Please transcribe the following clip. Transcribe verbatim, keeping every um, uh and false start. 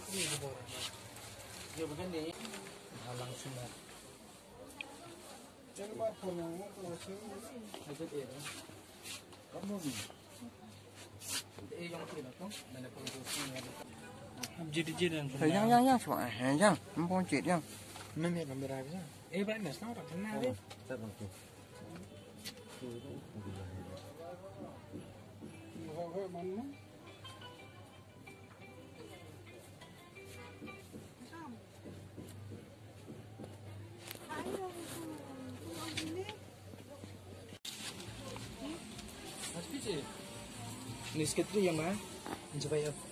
Dia begini halang semua. Jangan apa nak kalau saya ada dia. Kamu ni. Eh yang kita tu, mana pun tu. Jadi jadi. Thời gian gian gian sao à? Hàng gian, không có chuyện gian. Mình biết làm gì vậy? Eh bạn nói sao rồi? Thế nào đấy? Sao vậy? Ni sikit tu yang mana? Coba ya.